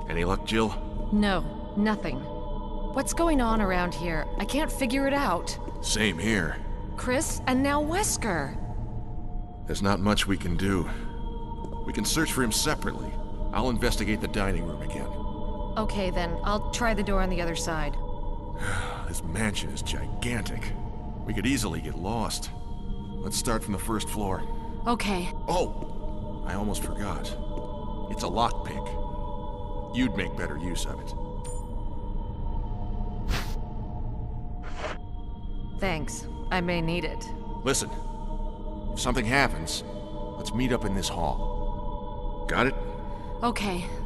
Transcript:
Any luck, Jill? No, nothing. What's going on around here? I can't figure it out. Same here. Chris, and now Wesker. There's not much we can do. We can search for him separately. I'll investigate the dining room again. Okay then, I'll try the door on the other side. This mansion is gigantic. We could easily get lost. Let's start from the first floor. Okay. Oh! I almost forgot. It's a lockpick. You'd make better use of it. Thanks. I may need it. Listen, if something happens, let's meet up in this hall. Got it? Okay,